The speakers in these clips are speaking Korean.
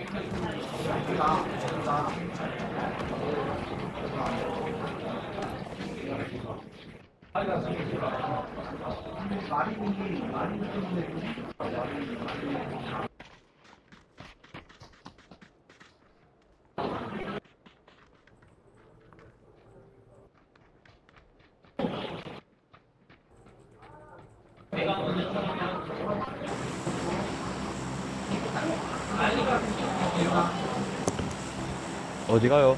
어디 가요?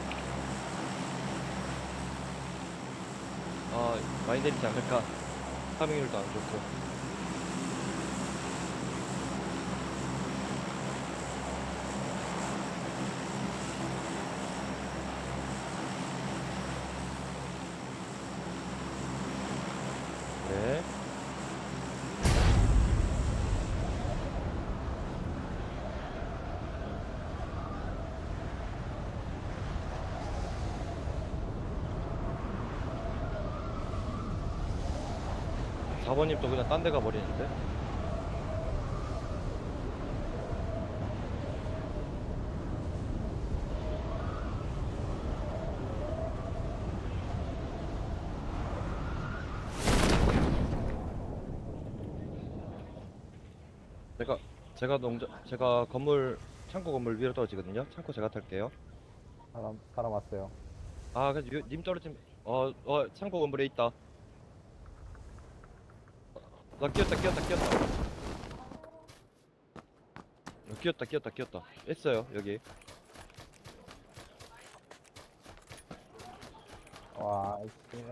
많이 내리지 않을까? 파밍률도 안 좋고. 네. 사번님 또 그냥 딴 데 가버리는데? 제가, 제가 창고 건물 위로 떨어지거든요? 창고 제가 탈게요. 사람 왔어요. 아, 그래서 님 떨어지면, 창고 건물에 있다. 나 끼었다. 끼었다. 있어요, 여기. 와, 이씨.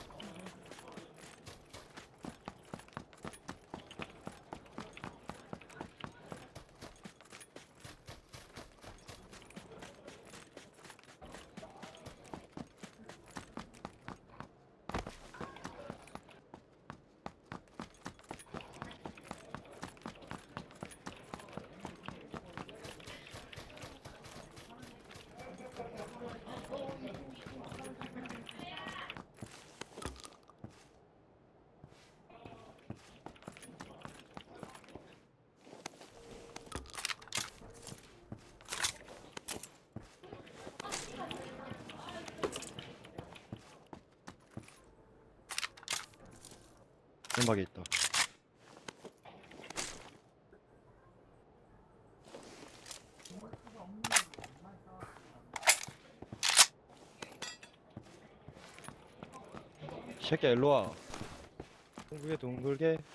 연막에 있다. 새끼야, 일로와. 둥글게.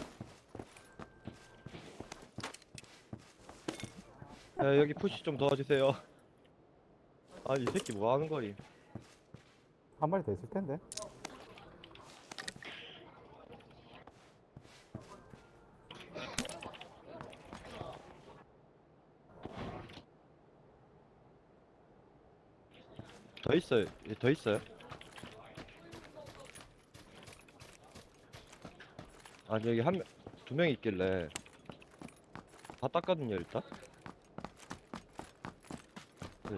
야, 여기 푸시 좀 도와주세요. 아니, 이 새끼 뭐 하는 거임? 한 마리 더 있을 텐데. 더 있어요. 더 있어요? 아니, 여기 두 명 있길래. 다 땄거든요, 일단. 네.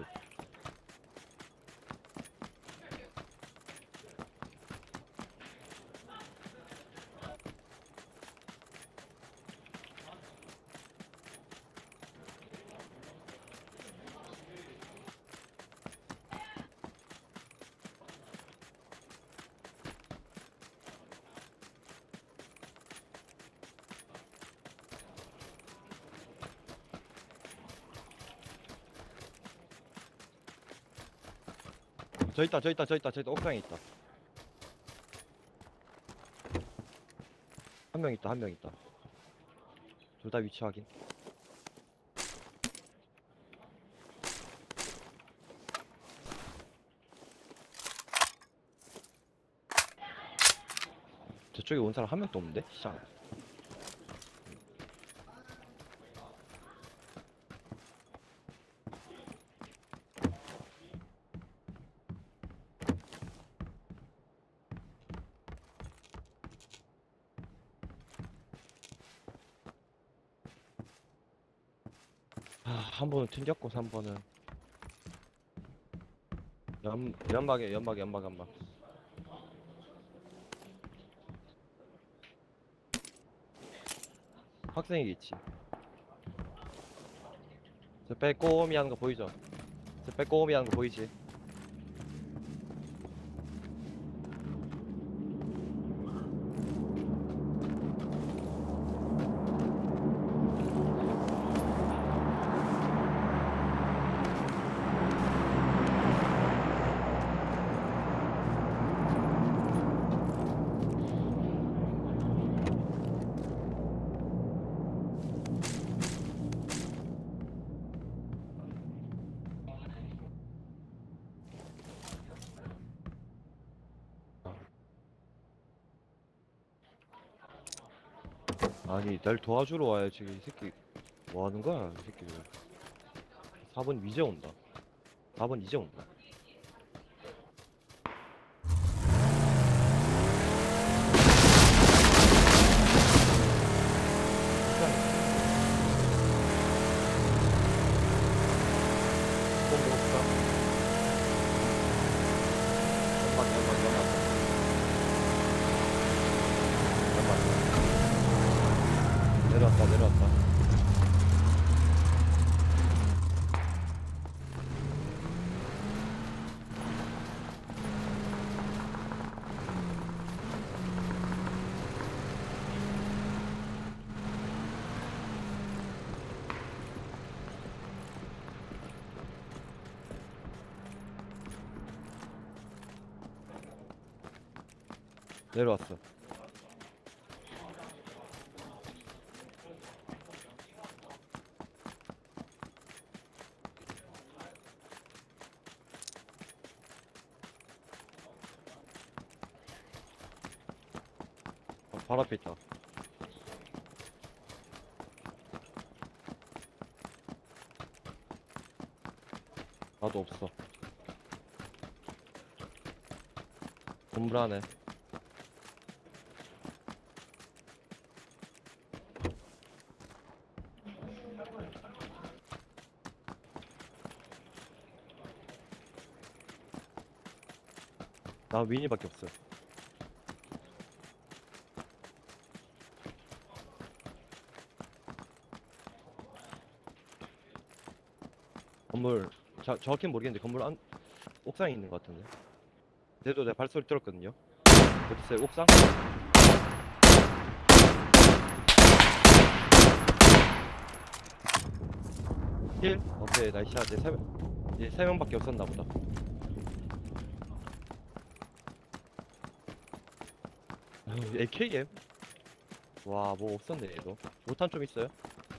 저 있다. 옥상에 있다. 한 명 있다. 둘 다 위치 확인. 저쪽에 온 사람 한 명도 없는데? 시작. 한 번은 튕겼고, 3번은. 연막에, 연막. 학생이겠지. 저 빼꼼히 하는 거 보이죠? 저 빼꼼히 하는 거 보이지? 아니 날 도와주러 와야지 이 새끼 뭐 하는 거야 이 새끼들. 4번 이제 온다. 4번 이제 온다. 뽕 먹을까? 연막 내려왔다 내려왔다. 내려왔어. 발 앞에 있다. 나도 없어. 건물 안에. 나 위니밖에 없어. 건물 정확히는 모르겠는데 건물 안 옥상에 있는 것 같은데. 그래도 내가 발소리 들었거든요. 어딨어요? 옥상? 힐? 오케이 나이스. 이제 세 명밖에 없었나 보다. AKM? 와 뭐 없었네 얘도. 5탄 좀 있어요?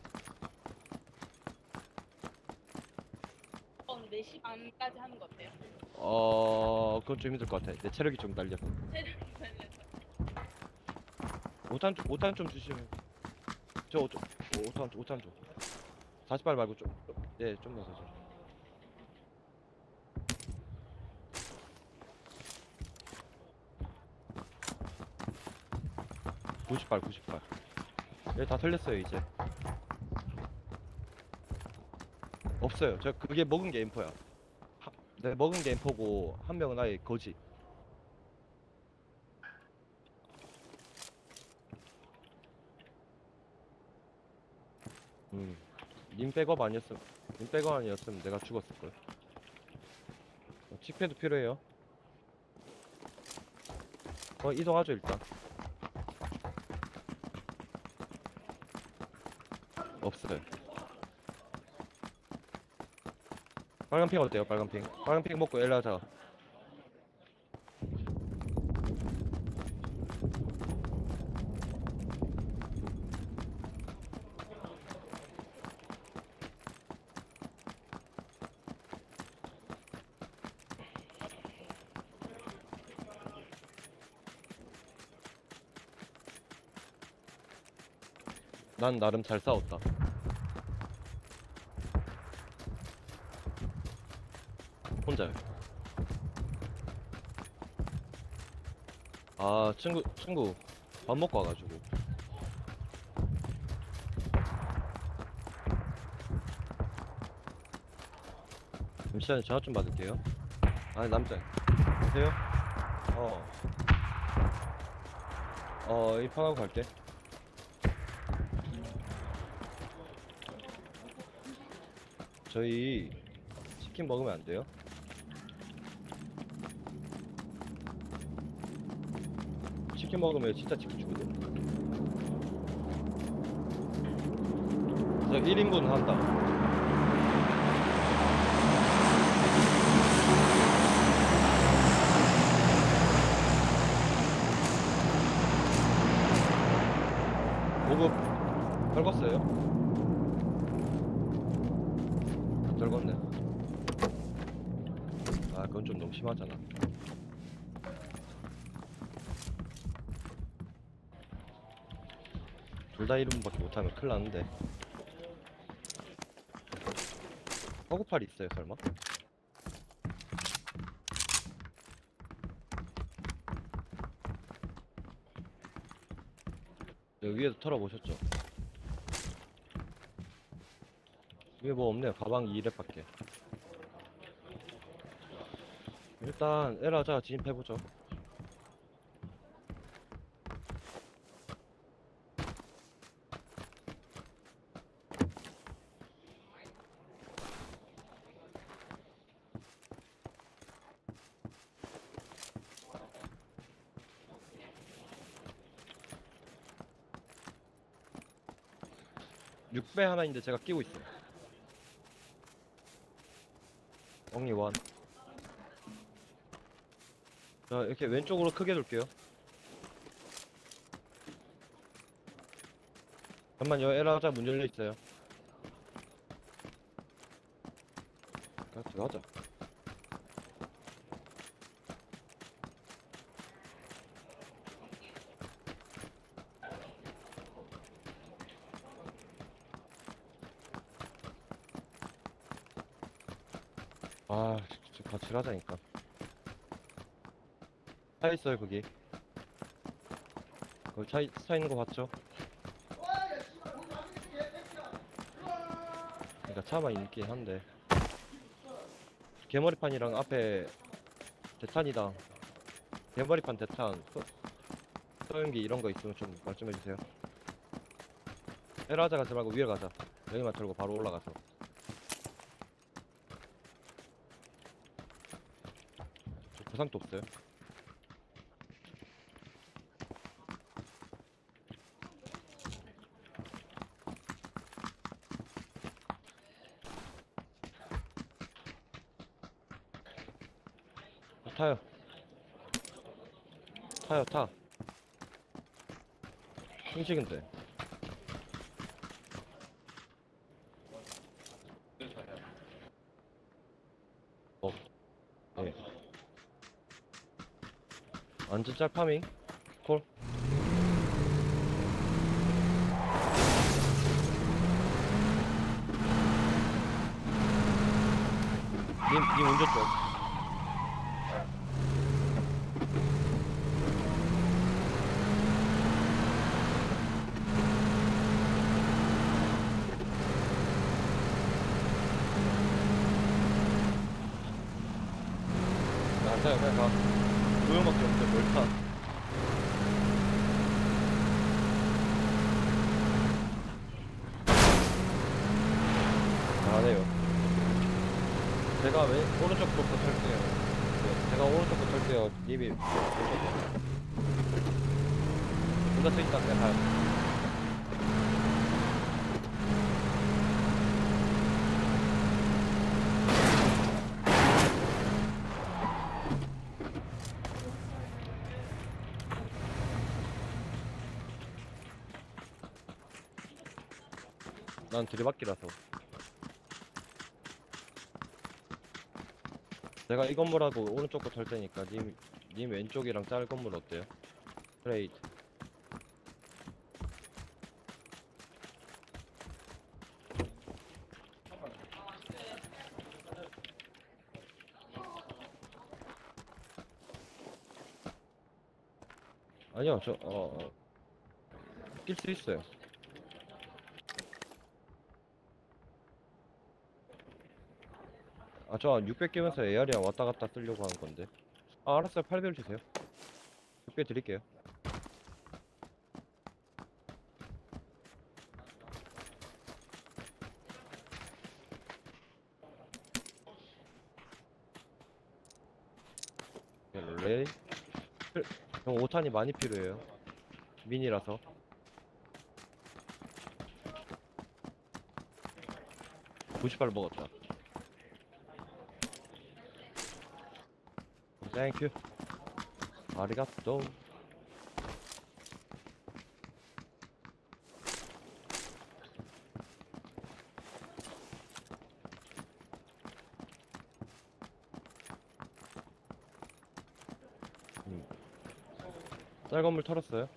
4시 반까지 하는 거 어때요? 그건 좀 힘들 것 같아. 내 체력이 좀 날려서. 체력이 달려서 5탄 좀 주시면. 저 5탄 좀. 40발 말고 좀. 예, 좀 넣어서 좀. (90발) 90발. 예, 다 털렸어요 이제. 없어요. 저 그게 먹은 게 M4야. 네, 먹은 게 M4고 한 명은 아예 거지. 님 백업 아니었으면 내가 죽었을걸. 칙패드 필요해요. 이동하죠 일단. 없어요. 빨간핑 어때요? 빨간핑 먹고 엘라자. 난 나름 잘 싸웠다. 혼자요. 아, 친구 밥 먹고 와가지고. 잠시만요, 전화 좀 받을게요. 아니, 남자. 여보세요? 입항하고 갈게. 저희 치킨 먹으면 안 돼요? 치킨 먹으면 진짜 치킨 주거든. 그래서 1인분 한다. 보급 떨궜어요? 안 떨궜네. 아, 그건 좀 너무 심하잖아. 둘 다 1인분밖에 못하면 큰일 나는데. 허구팔이 있어요, 설마? 여기 위에도 털어보셨죠? 위에 뭐 없네요. 가방 2렙밖에. 일단 에라자 진입해보죠. 육배 하나 있는데 제가 끼고 있어요. 엉리 원. 자, 이렇게 왼쪽으로 크게 돌게요. 잠깐만요. 에라자 문 열려 있어요. 자, 들어가자. 아, 진짜 같이 가자니까. 차 있어요, 거기. 거기 차 있는 거 봤죠? 그러니까 차만 있긴 한데. 개머리판이랑 앞에 대탄이랑 개머리판 대탄, 소형기 이런 거 있으면 좀 말 좀 해주세요. 에라자 가지 말고 위에 가자. 여기만 털고 바로 올라가서. 저 부상도 없어요. 타요. 타요, 타. 숨쉬긴데. 네. 완전 짤파밍. 콜. 님 운전 좀. 안 타요, 그냥 가. 두 명밖에 없는데 뭘 타. 잘하네요. 제가 오른쪽부터 탈게요. 네, 제가 오른쪽부터 탈게요. 님이 혼자 서 있다 그냥 가요. 난 들이받기라서. 제가 이 건물하고 오른쪽 거 털 테니까 님 왼쪽이랑 짤 건물 어때요? 트레이드. 아니요, 낄 수 있어요. 아, 저 600 끼면서 AR이랑 왔다 갔다 쓰려고 하는 건데. 아, 알았어요. 800 주세요. 600 드릴게요. 레이. 형 5탄이 많이 필요해요. 미니라서. (90발) 먹었다. 땡큐. 아리가또. 쌀 건물 털었어요.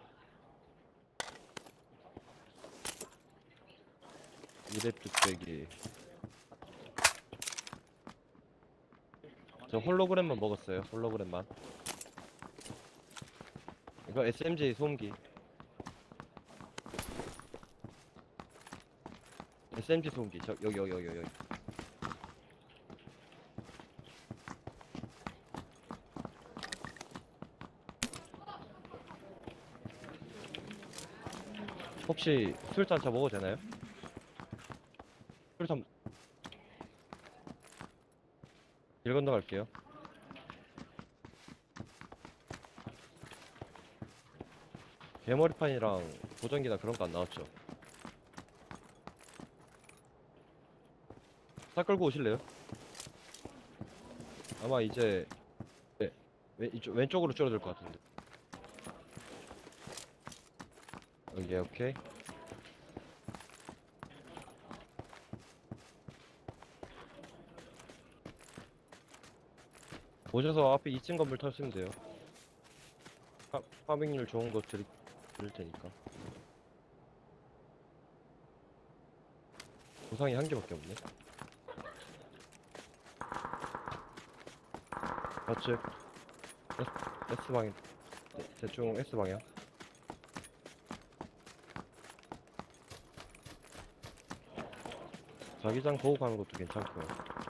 이랩 뚝배기. 저 홀로그램만 먹었어요. 홀로그램만. 이거 SMG 소음기. SMG 소음기. 저 여기. 혹시 술탄 저 먹어도 되나요? 술탄 길 건너갈게요. 개머리판이랑 보정기나 그런 거 안 나왔죠? 차 끌고 오실래요? 아마 이제 네, 왼쪽으로 줄어들 것 같은데. 오케이. 오셔서 앞에 2층 건물 털시면 돼요. 파밍률 좋은 거 드릴 테니까. 보상이 한 개밖에 없네. 좌측 S방향. 대충 S방향. 자기장 보고 가는 것도 괜찮고요.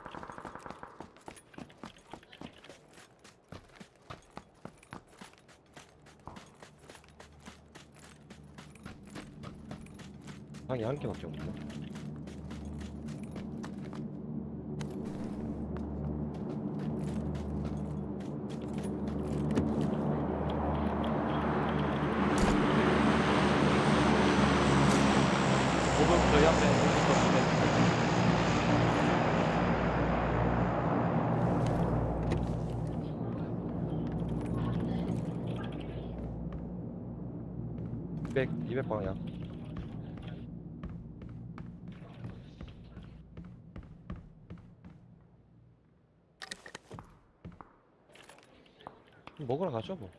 방이 한 개밖에 없네. 오분 저희 앞에 있었는데. (200) 200방향. 먹으러 가죠 뭐.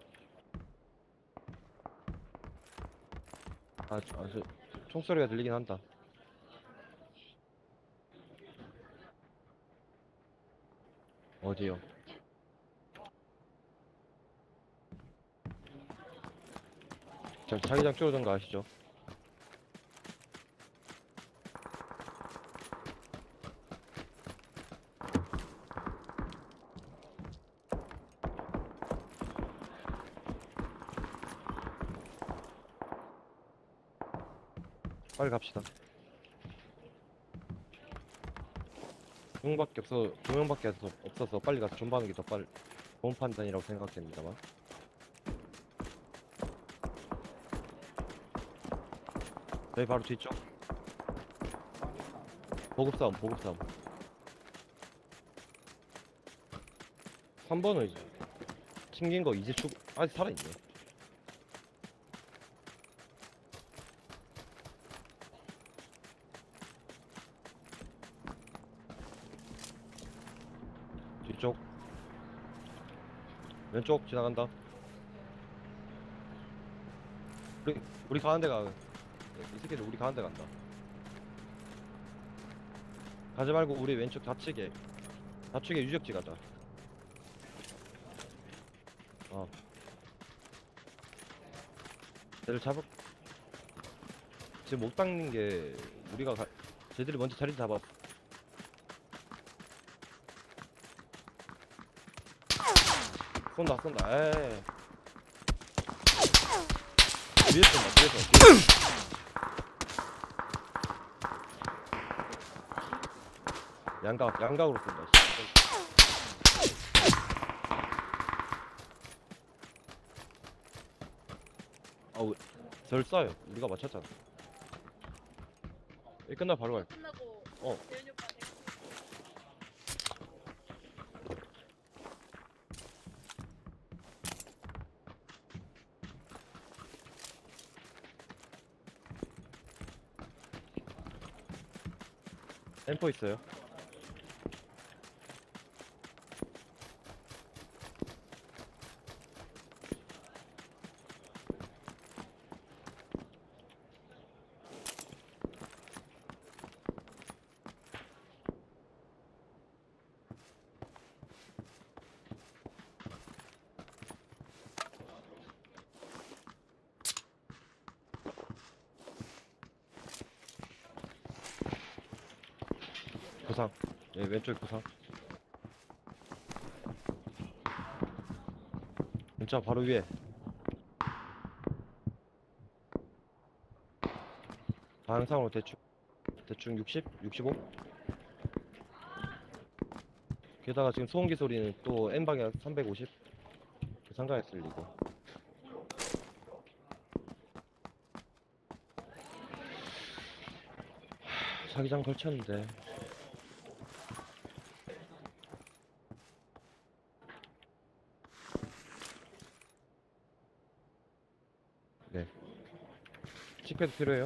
총소리가 들리긴 한다. 어디요? 자기장 줄어든 거 아시죠? 빨리 갑시다. 두 명밖에 없어서 빨리 가서 존버하는 게 더 좋은 판단이라고 생각됩니다만. 저희 바로 뒤쪽. 보급 싸움. 3번은 튕긴 거 이제 아직 살아있네. 뒤쪽. 왼쪽 지나간다. 우리 가는 데가, 이 새끼들 우리 가는 데 간다. 가지 말고 우리 왼쪽 좌측에 유적지 가자. 쟤를 지금 못 닦는 게 쟤들이 먼저 자리 잡았어. 쏜다. 에이. 위에서. 양각으로 쏜다. 절 쏴요. 우리가 맞췄잖아. 이 끝나 바로 갈. 끝나고 어. 재현이 오빠 내가 엠포 있어요. 구상. 예, 왼쪽 구상. 진짜 바로 위에. 방향상으로 대충 60, 65. 게다가 지금 소음기 소리는 또 N 방향 350. 상가에 들리고. 자기장 걸쳤는데. 네. 식패드 필요해요?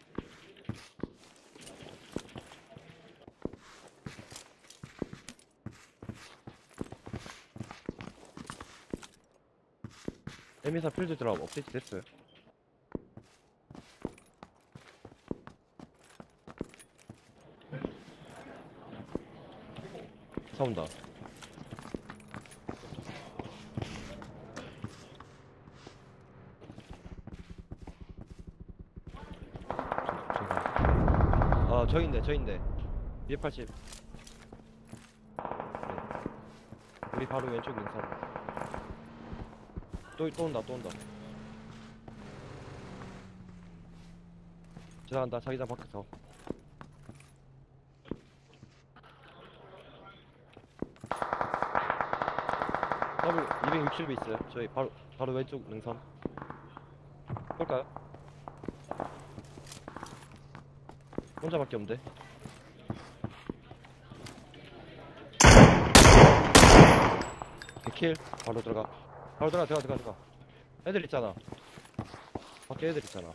에미사 필드 드랍 업데이트 됐어요. 차 온다. 아, 저 있네. 280. 네. 우리 바로 왼쪽 인사. 또 온다. 지나간다. 자기장 밖에서. 더블 260이 있어요. 저희 바로 왼쪽 능선. 볼까요? 혼자밖에 없는데. 킬. 바로 들어가. 들어가. 애들 있잖아. 밖에 애들 있잖아.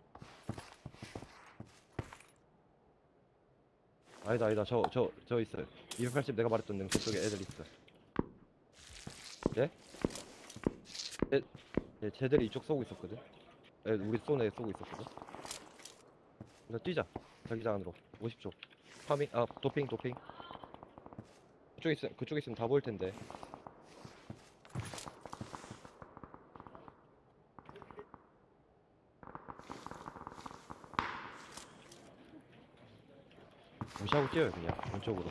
아니다. 저 있어요. 280 내가 말했던 능선 쪽에 애들 있어. 네? 쟤들이 이쪽 쏘고 있었거든. 우리 쏘는 애 쏘고 있었거든. 일단 뛰자. 자기장 안으로. 50초. 파밍, 도핑. 그쪽에 있으면 다 보일 텐데. 무시하고 뛰어요, 그냥. 왼쪽으로.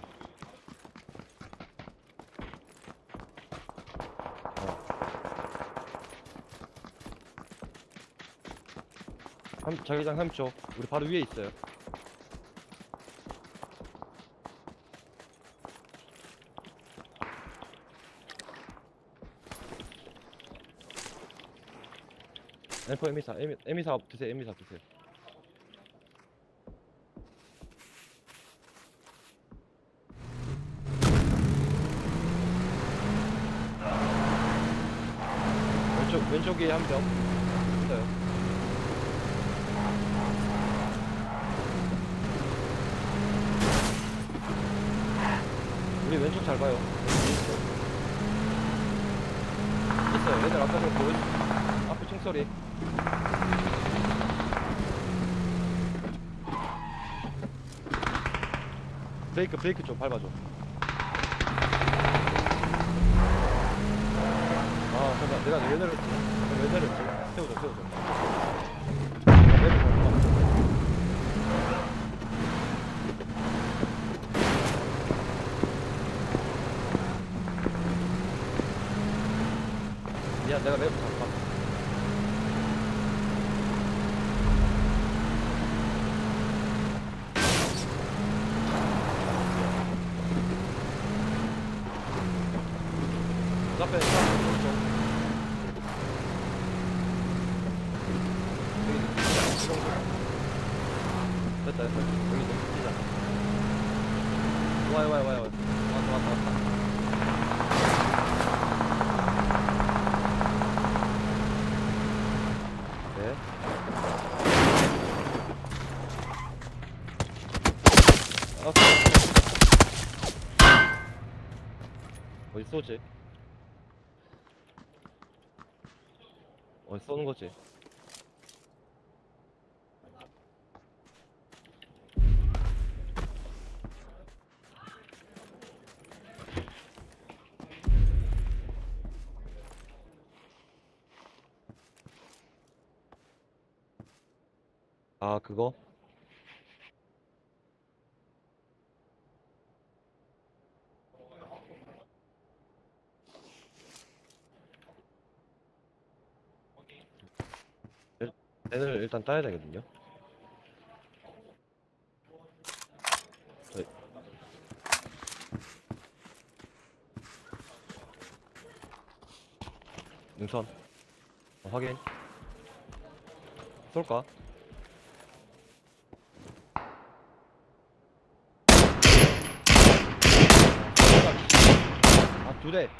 자기장 3초. 우리 바로 위에 있어요. 엠포 에미사 드세요. 왼쪽에 한 명 있어요. 우리 왼쪽 잘 봐요. 있어요. 얘들 아까 전 보였. 앞에 총소리. 브레이크 좀 밟아줘. 잠깐 내가 왜 내렸지? 세워줘. 미안, 내가 맵을 잡았어. 그 앞에 오른쪽. 됐다. 여기 너무 크잖아. 와요. 왔다. 네. 어디 쏘지? 어디 쏘는 거지? 아, 그거? 얘를 일단 따야 되거든요. 저희 능선 확인. 쏠까? 아, 두 대.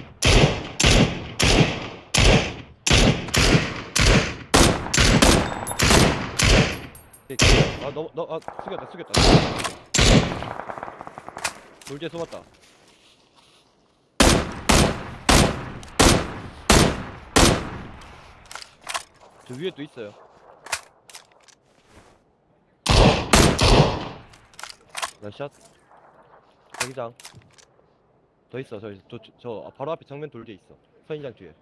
숙였다. 돌지에 쏘았다. 저 위에 또 있어요. 나샷. 자기장. 더 있어. 저 바로 앞에 정면 돌 뒤에 있어. 선인장 뒤에.